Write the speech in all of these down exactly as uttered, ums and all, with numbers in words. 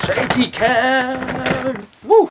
Shaky Cam! Woo!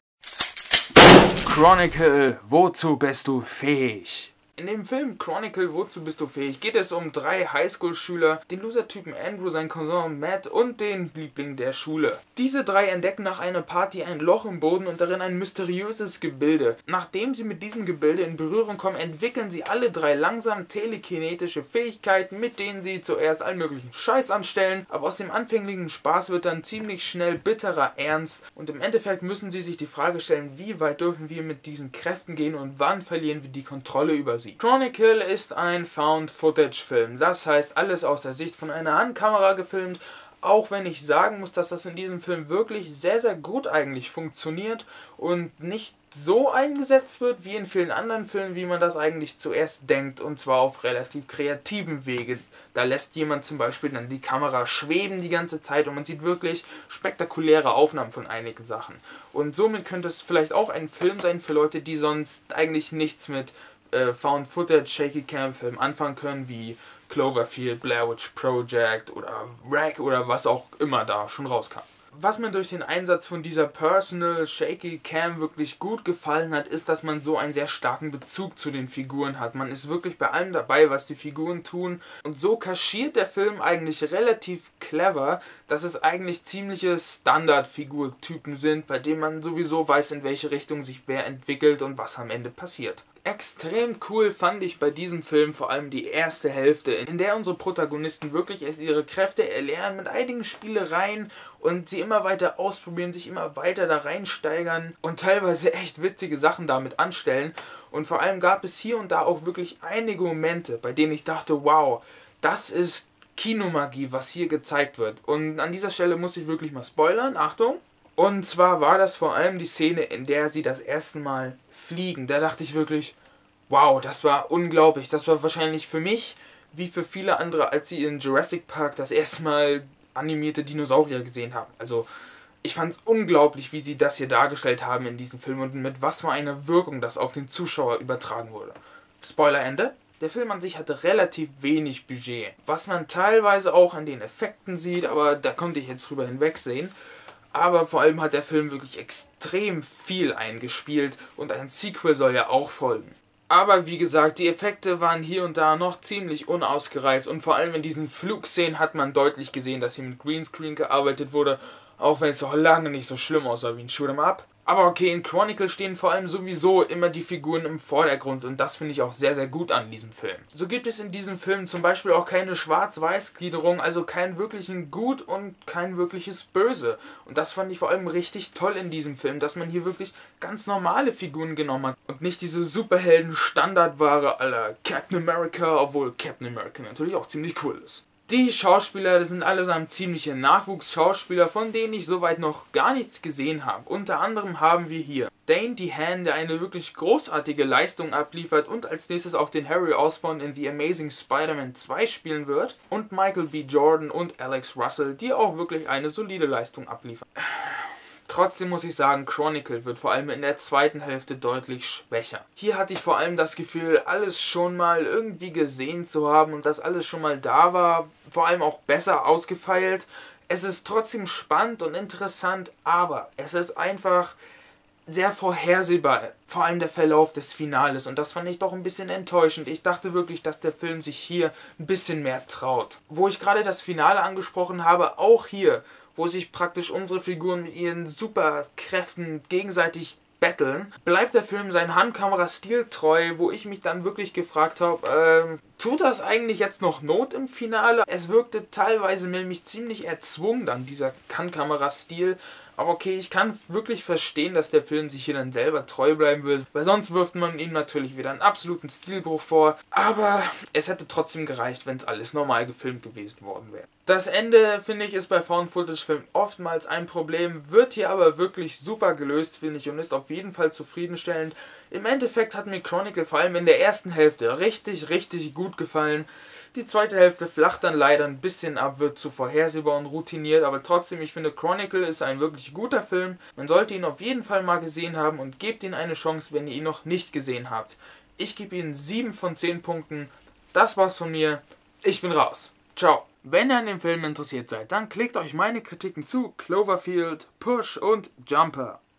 Chronicle, wozu bist du fähig? In dem Film Chronicle, wozu bist du fähig, geht es um drei Highschool-Schüler, den Loser-Typen Andrew, sein Cousin Matt und den Liebling der Schule. Diese drei entdecken nach einer Party ein Loch im Boden und darin ein mysteriöses Gebilde. Nachdem sie mit diesem Gebilde in Berührung kommen, entwickeln sie alle drei langsam telekinetische Fähigkeiten, mit denen sie zuerst allen möglichen Scheiß anstellen, aber aus dem anfänglichen Spaß wird dann ziemlich schnell bitterer Ernst und im Endeffekt müssen sie sich die Frage stellen, wie weit dürfen wir mit diesen Kräften gehen und wann verlieren wir die Kontrolle über sie. Chronicle ist ein Found-Footage-Film, das heißt alles aus der Sicht von einer Handkamera gefilmt, auch wenn ich sagen muss, dass das in diesem Film wirklich sehr, sehr gut eigentlich funktioniert und nicht so eingesetzt wird wie in vielen anderen Filmen, wie man das eigentlich zuerst denkt, und zwar auf relativ kreativen Wege. Da lässt jemand zum Beispiel dann die Kamera schweben die ganze Zeit und man sieht wirklich spektakuläre Aufnahmen von einigen Sachen. Und somit könnte es vielleicht auch ein Film sein für Leute, die sonst eigentlich nichts mit äh, Found-Footage, Shaky-Cam-Film anfangen können, wie Cloverfield, Blair Witch Project oder Wreck oder was auch immer da schon rauskam. Was mir durch den Einsatz von dieser Personal Shaky Cam wirklich gut gefallen hat, ist, dass man so einen sehr starken Bezug zu den Figuren hat. Man ist wirklich bei allem dabei, was die Figuren tun. Und so kaschiert der Film eigentlich relativ clever, dass es eigentlich ziemliche Standardfigurtypen sind, bei denen man sowieso weiß, in welche Richtung sich wer entwickelt und was am Ende passiert. Extrem cool fand ich bei diesem Film vor allem die erste Hälfte, in der unsere Protagonisten wirklich erst ihre Kräfte erlernen mit einigen Spielereien und sie immer weiter ausprobieren, sich immer weiter da reinsteigern und teilweise echt witzige Sachen damit anstellen. Und vor allem gab es hier und da auch wirklich einige Momente, bei denen ich dachte, wow, das ist Kinomagie, was hier gezeigt wird. Und an dieser Stelle muss ich wirklich mal spoilern, Achtung! Und zwar war das vor allem die Szene, in der sie das erste Mal fliegen. Da dachte ich wirklich, wow, das war unglaublich. Das war wahrscheinlich für mich, wie für viele andere, als sie in Jurassic Park das erste Mal animierte Dinosaurier gesehen haben. Also ich fand es unglaublich, wie sie das hier dargestellt haben in diesem Film und mit was für einer Wirkung das auf den Zuschauer übertragen wurde. Spoiler Ende. Der Film an sich hatte relativ wenig Budget, was man teilweise auch an den Effekten sieht, aber da konnte ich jetzt drüber hinwegsehen. Aber vor allem hat der Film wirklich extrem viel eingespielt und ein Sequel soll ja auch folgen. Aber wie gesagt, die Effekte waren hier und da noch ziemlich unausgereift und vor allem in diesen Flugszenen hat man deutlich gesehen, dass hier mit Greenscreen gearbeitet wurde, auch wenn es noch lange nicht so schlimm aussah wie ein Shoot'em Up. Aber okay, in Chronicle stehen vor allem sowieso immer die Figuren im Vordergrund und das finde ich auch sehr, sehr gut an diesem Film. So gibt es in diesem Film zum Beispiel auch keine Schwarz-Weiß-Gliederung, also keinen wirklichen Gut und kein wirkliches Böse. Und das fand ich vor allem richtig toll in diesem Film, dass man hier wirklich ganz normale Figuren genommen hat und nicht diese Superhelden-Standardware à la Captain America, obwohl Captain America natürlich auch ziemlich cool ist. Die Schauspieler sind allesamt ziemliche Nachwuchsschauspieler, von denen ich soweit noch gar nichts gesehen habe. Unter anderem haben wir hier Dane DeHaan, der eine wirklich großartige Leistung abliefert und als nächstes auch den Harry Osborn in The Amazing Spider-Man zwei spielen wird. Und Michael B. Jordan und Alex Russell, die auch wirklich eine solide Leistung abliefern. Trotzdem muss ich sagen, Chronicle wird vor allem in der zweiten Hälfte deutlich schwächer. Hier hatte ich vor allem das Gefühl, alles schon mal irgendwie gesehen zu haben und dass alles schon mal da war, vor allem auch besser ausgefeilt. Es ist trotzdem spannend und interessant, aber es ist einfach sehr vorhersehbar, vor allem der Verlauf des Finales und das fand ich doch ein bisschen enttäuschend. Ich dachte wirklich, dass der Film sich hier ein bisschen mehr traut. Wo ich gerade das Finale angesprochen habe, auch hier, wo sich praktisch unsere Figuren mit ihren Superkräften gegenseitig battlen, bleibt der Film seinen Handkamera-Stil treu, wo ich mich dann wirklich gefragt habe, ähm, tut das eigentlich jetzt noch Not im Finale? Es wirkte teilweise nämlich ziemlich erzwungen dann, dieser Handkamera-Stil. Aber okay, ich kann wirklich verstehen, dass der Film sich hier dann selber treu bleiben will, weil sonst wirft man ihm natürlich wieder einen absoluten Stilbruch vor. Aber es hätte trotzdem gereicht, wenn es alles normal gefilmt gewesen worden wäre. Das Ende, finde ich, ist bei Found-Footage-Filmen oftmals ein Problem, wird hier aber wirklich super gelöst, finde ich, und ist auf jeden Fall zufriedenstellend. Im Endeffekt hat mir Chronicle vor allem in der ersten Hälfte richtig, richtig gut gefallen. Die zweite Hälfte flacht dann leider ein bisschen ab, wird zu vorhersehbar und routiniert, aber trotzdem, ich finde, Chronicle ist ein wirklich guter Film. Man sollte ihn auf jeden Fall mal gesehen haben und gebt ihm eine Chance, wenn ihr ihn noch nicht gesehen habt. Ich gebe ihm sieben von zehn Punkten. Das war's von mir. Ich bin raus. Ciao. Wenn ihr an dem Film interessiert seid, dann klickt euch meine Kritiken zu Cloverfield, Push und Jumper.